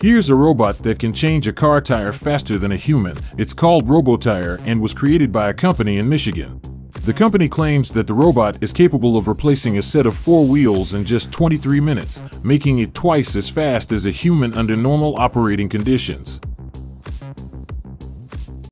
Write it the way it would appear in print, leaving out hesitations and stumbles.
Here's a robot that can change a car tire faster than a human. It's called RoboTire and was created by a company in Michigan. The company claims that the robot is capable of replacing a set of 4 wheels in just 23 minutes, making it twice as fast as a human under normal operating conditions.